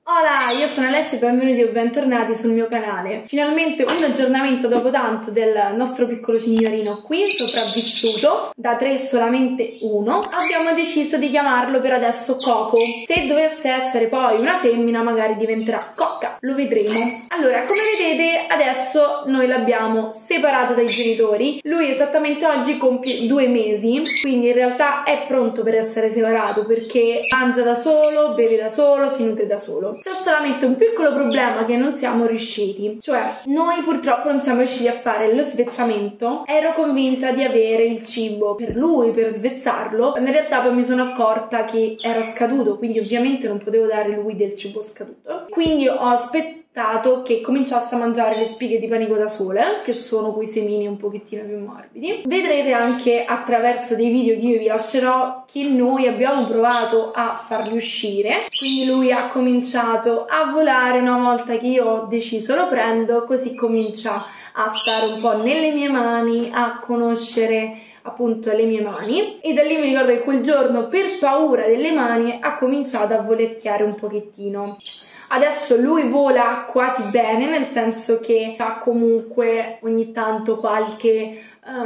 Hola, io sono Alessia e benvenuti o bentornati sul mio canale. Finalmente un aggiornamento dopo tanto del nostro piccolo signorino qui, sopravvissuto, da 3 solamente 1. Abbiamo deciso di chiamarlo per adesso Coco. Se dovesse essere poi una femmina magari diventerà Cocca, lo vedremo. Allora, come vedete adesso noi l'abbiamo separato dai genitori. Lui esattamente oggi compie 2 mesi, quindi in realtà è pronto per essere separato perché mangia da solo, beve da solo, si nutre da solo. C'è solamente un piccolo problema che non siamo riusciti, cioè noi purtroppo non siamo riusciti a fare lo svezzamento. Ero convinta di avere il cibo per lui, per svezzarlo, in realtà poi mi sono accorta che era scaduto, quindi ovviamente non potevo dare lui del cibo scaduto, quindi ho aspettato che cominciasse a mangiare le spighe di panico da sole, che sono quei semini un pochettino più morbidi. Vedrete anche attraverso dei video che io vi lascerò che noi abbiamo provato a farli uscire, quindi lui ha cominciato a volare una volta che io ho deciso lo prendo, così comincia a stare un po' nelle mie mani, a conoscere appunto le mie mani, e da lì mi ricordo che quel giorno per paura delle mani ha cominciato a volecchiare un pochettino. Adesso lui vola quasi bene, nel senso che ha comunque ogni tanto qualche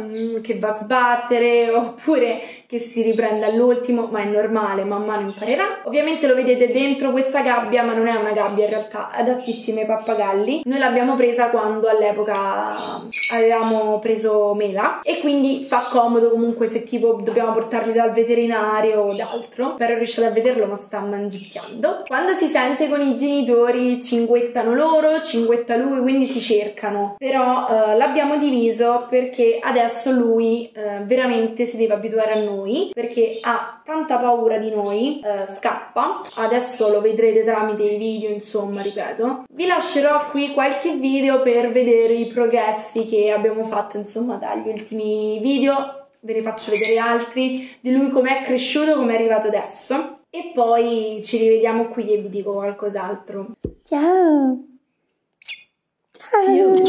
che va a sbattere oppure che si riprende all'ultimo, ma è normale, man mano imparerà. Ovviamente lo vedete dentro questa gabbia, ma non è una gabbia in realtà, è adattissima ai pappagalli. Noi l'abbiamo presa quando all'epoca avevamo preso Mela e quindi fa comodo comunque se tipo dobbiamo portarli dal veterinario o d'altro. Spero riuscite a vederlo, ma sta mangicchiando. Quando si sente con i genitori cinguettano loro, cinguetta lui, quindi si cercano. Però l'abbiamo diviso perché adesso lui veramente si deve abituare a noi, perché ha tanta paura di noi, scappa. Adesso lo vedrete tramite i video, insomma, ripeto. Vi lascerò qui qualche video per vedere i progressi che abbiamo fatto, insomma, dagli ultimi video. Ve ne faccio vedere altri di lui, com'è cresciuto, com'è arrivato adesso. E poi ci rivediamo qui e vi dico qualcos'altro. Ciao! Ciao!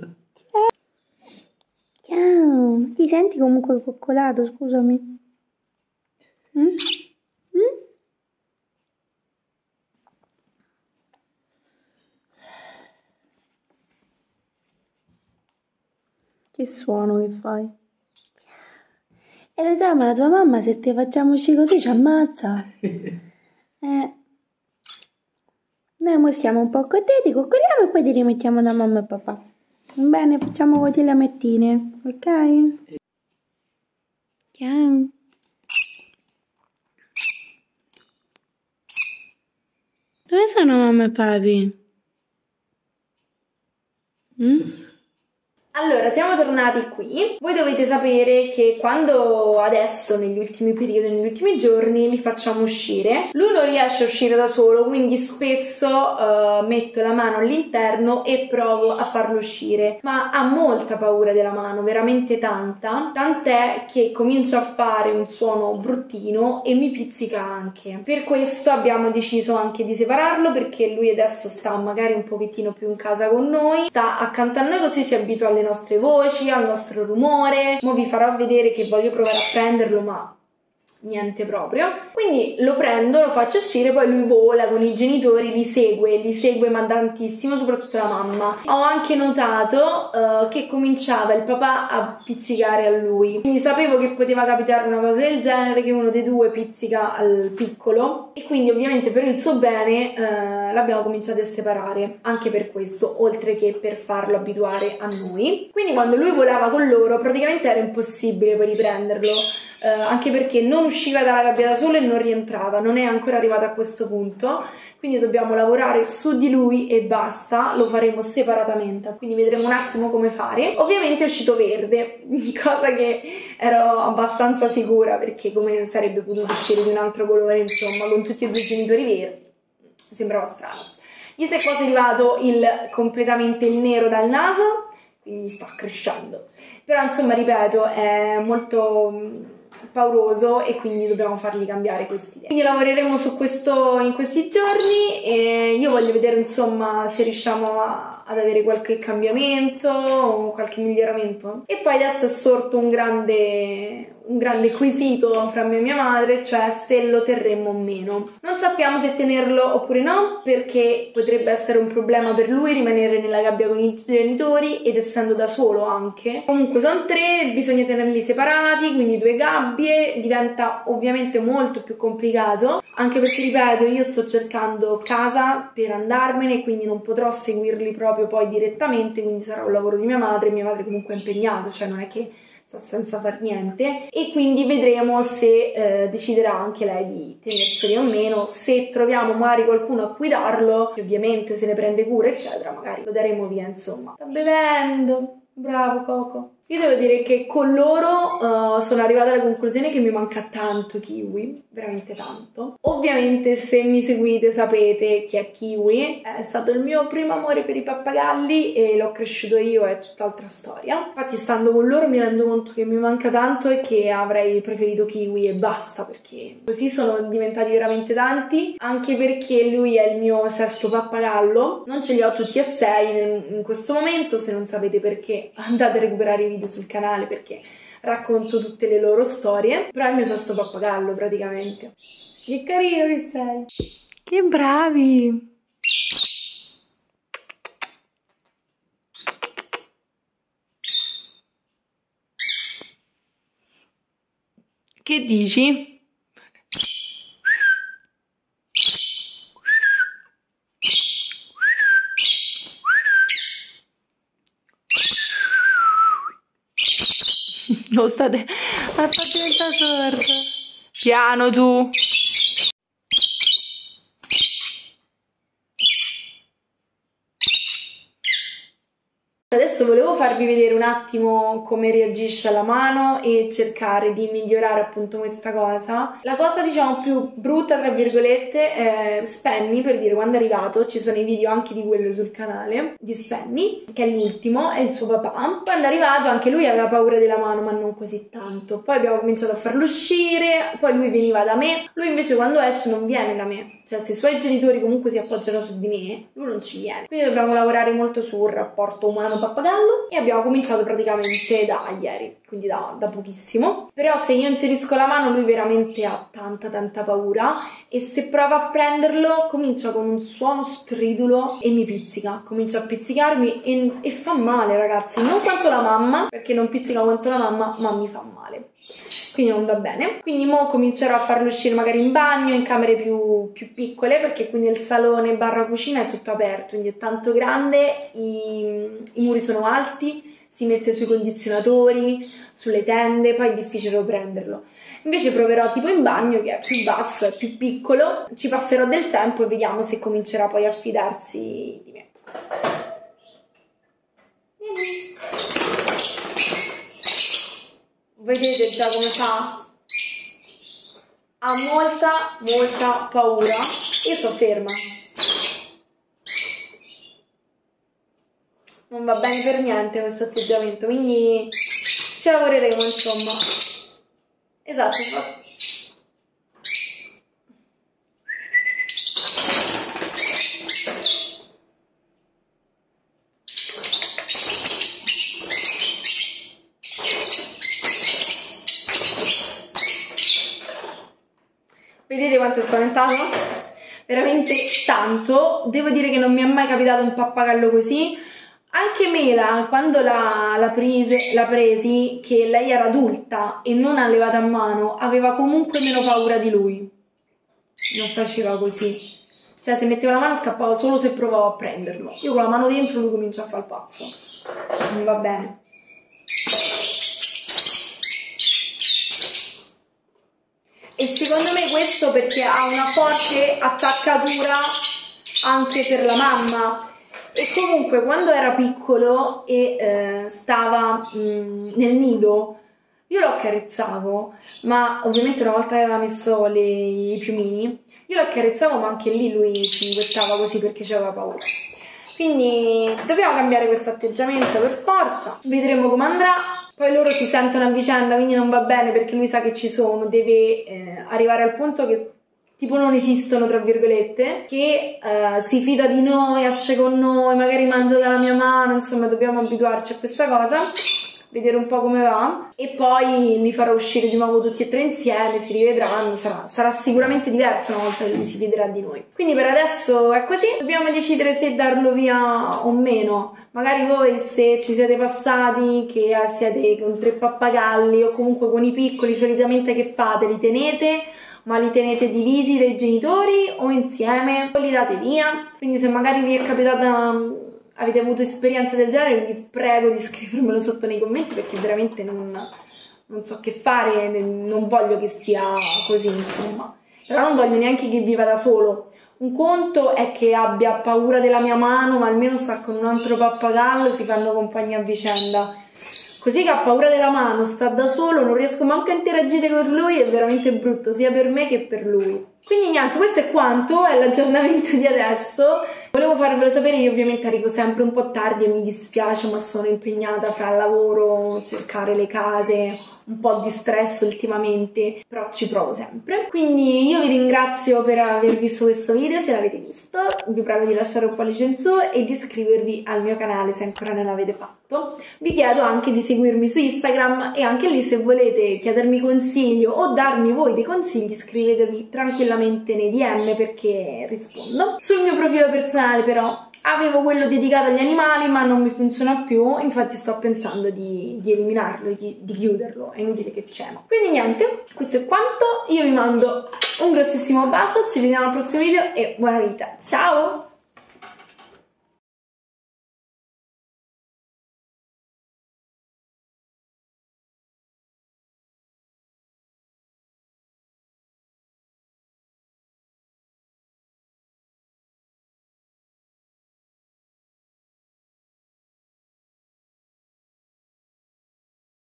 Ciao! Ti senti comunque coccolato, scusami? Che suono che fai? E lo sai, ma la tua mamma se te facciamo uscire così ci ammazza. Noi mo stiamo un po' con te, ti coccoliamo e poi ti rimettiamo da mamma e papà. Bene, facciamo così le mattine, ok? Ciao. Dove sono mamma e papi? Allora, siamo tornati qui. Voi dovete sapere che quando adesso, negli ultimi periodi, negli ultimi giorni, li facciamo uscire, lui non riesce a uscire da solo, quindi spesso metto la mano all'interno e provo a farlo uscire. Ma ha molta paura della mano, veramente tanta, tant'è che comincia a fare un suono bruttino e mi pizzica anche. Per questo abbiamo deciso anche di separarlo, perché lui adesso sta magari un pochettino più in casa con noi, sta accanto a noi, così si abitua alle nostre voci, al nostro rumore. Mo vi farò vedere che voglio provare a prenderlo, ma niente proprio. Quindi lo prendo, lo faccio uscire, poi lui vola con i genitori, li segue ma tantissimo, soprattutto la mamma. Ho anche notato che cominciava il papà a pizzicare a lui, quindi sapevo che poteva capitare una cosa del genere, che uno dei due pizzica al piccolo, e quindi ovviamente per il suo bene l'abbiamo cominciato a separare, anche per questo, oltre che per farlo abituare a noi. Quindi quando lui volava con loro praticamente era impossibile poi riprenderlo, anche perché non usciva dalla gabbia da solo e non rientrava, non è ancora arrivato a questo punto, quindi dobbiamo lavorare su di lui e basta. Lo faremo separatamente, quindi vedremo un attimo come fare. Ovviamente è uscito verde, cosa che ero abbastanza sicura, perché come sarebbe potuto uscire di un altro colore, insomma, con tutti e due i genitori verdi, sembrava strano. Gli si è quasi arrivato completamente il nero dal naso, quindi sta crescendo, però insomma, ripeto, è molto pauroso e quindi dobbiamo fargli cambiare quest'idea. Quindi lavoreremo su questo in questi giorni e io voglio vedere, insomma, se riusciamo ad avere qualche cambiamento o qualche miglioramento. E poi adesso è sorto un grande un grande quesito fra me e mia madre, cioè se lo terremmo o meno. Non sappiamo se tenerlo oppure no, perché potrebbe essere un problema per lui rimanere nella gabbia con i genitori ed essendo da solo anche. Comunque sono 3, bisogna tenerli separati, quindi 2 gabbie, diventa ovviamente molto più complicato, anche perché ripeto, io sto cercando casa per andarmene, quindi non potrò seguirli proprio poi direttamente, quindi sarà un lavoro di mia madre comunque è impegnata, cioè non è che sta senza far niente, e quindi vedremo se deciderà anche lei di tenerseli o meno. Se troviamo magari qualcuno a cui darlo, che ovviamente se ne prende cura eccetera, magari lo daremo via, insomma. Sta bevendo, bravo Coco. Io devo dire che con loro sono arrivata alla conclusione che mi manca tanto Kiwi, veramente tanto. Ovviamente se mi seguite sapete chi è Kiwi, è stato il mio primo amore per i pappagalli e l'ho cresciuto io, è tutt'altra storia. Infatti stando con loro mi rendo conto che mi manca tanto e che avrei preferito Kiwi e basta, perché così sono diventati veramente tanti, anche perché lui è il mio 6° pappagallo. Non ce li ho tutti e 6 in questo momento, se non sapete perché andate a recuperare i video sul canale perché racconto tutte le loro storie, però è il mio 6° pappagallo praticamente. Che carino che sei! Che bravi! Che dici? Non state a far diventare sordo. Piano tu. Adesso volevo farvi vedere un attimo come reagisce alla mano e cercare di migliorare appunto questa cosa. La cosa diciamo più brutta tra virgolette è Spenny, per dire, quando è arrivato, ci sono i video anche di quello sul canale di Spenny, che è l'ultimo, è il suo papà. Quando è arrivato anche lui aveva paura della mano, ma non così tanto. Poi abbiamo cominciato a farlo uscire, poi lui veniva da me. Lui invece quando esce non viene da me, cioè se i suoi genitori comunque si appoggiano su di me, lui non ci viene. Quindi dobbiamo lavorare molto sul rapporto umano-pappagallo e abbiamo cominciato praticamente da ieri, quindi da pochissimo. Però se io inserisco la mano lui veramente ha tanta paura e se prova a prenderlo comincia con un suono stridulo e mi pizzica, comincia a pizzicarmi e fa male, ragazzi, non quanto la mamma, perché non pizzica quanto la mamma, ma mi fa male, quindi non va bene. Quindi mo comincerò a farlo uscire magari in bagno, in camere più piccole, perché qui nel salone barra cucina è tutto aperto, quindi è tanto grande, i muri sono alti, si mette sui condizionatori, sulle tende, poi è difficile prenderlo. Invece proverò tipo in bagno, che è più basso, è più piccolo, ci passerò del tempo e vediamo se comincerà poi a fidarsi di me. Vedete già come fa? Ha molta paura. Io sto ferma. Non va bene per niente questo atteggiamento, quindi ci lavoreremo, insomma. Esatto. Vedete quanto è spaventato? Veramente tanto. Devo dire che non mi è mai capitato un pappagallo così. Anche Mela, quando la presi, che lei era adulta e non allevata a mano, aveva comunque meno paura di lui. Non faceva così. Cioè, se metteva la mano scappava solo se provavo a prenderlo. Io con la mano dentro lui comincia a fare il pazzo. Non va bene. E secondo me questo perché ha una forte attaccatura anche per la mamma. E comunque quando era piccolo e stava nel nido, io lo accarezzavo, ma ovviamente una volta che aveva messo i piumini, io lo accarezzavo, ma anche lì lui si inguettava così perché aveva paura. Quindi dobbiamo cambiare questo atteggiamento per forza, vedremo come andrà. Poi loro si sentono a vicenda, quindi non va bene perché lui sa che ci sono, deve arrivare al punto che tipo non esistono, tra virgolette, che si fida di noi, esce con noi, magari mangia dalla mia mano, insomma dobbiamo abituarci a questa cosa. vedere un po' come va, e poi li farò uscire di nuovo tutti e tre insieme, si rivedranno, sarà sicuramente diverso una volta che lui si fiderà di noi. Quindi per adesso è così, dobbiamo decidere se darlo via o meno. Magari voi, se ci siete passati, che siete con 3 pappagalli o comunque con i piccoli, solitamente che fate? Li tenete? Ma li tenete divisi dai genitori o insieme? O li date via? Quindi se magari vi è capitata, avete avuto esperienze del genere, vi prego di scrivermelo sotto nei commenti, perché veramente non so che fare, non voglio che sia così, insomma. Però non voglio neanche che viva da solo. Un conto è che abbia paura della mia mano, ma almeno sta con un altro pappagallo, si fanno compagnia a vicenda. Così che ha paura della mano, sta da solo, non riesco manco a interagire con lui, è veramente brutto, sia per me che per lui. Quindi niente, questo è quanto, è l'aggiornamento di adesso. Volevo farvelo sapere, io ovviamente arrivo sempre un po' tardi e mi dispiace, ma sono impegnata fra il lavoro, cercare le case, un po' di stress ultimamente, però ci provo sempre. Quindi io vi ringrazio per aver visto questo video, se l'avete visto, vi prego di lasciare un pollice in su e di iscrivervi al mio canale se ancora non l'avete fatto. Vi chiedo anche di seguirmi su Instagram, e anche lì, se volete chiedermi consiglio o darmi voi dei consigli, scrivetemi tranquillamente nei DM, perché rispondo. Sul mio profilo personale però avevo quello dedicato agli animali, ma non mi funziona più, infatti sto pensando di eliminarlo, di chiuderlo, è inutile che c'è. Quindi niente, questo è quanto, io vi mando un grossissimo bacio, ci vediamo al prossimo video e buona vita, ciao!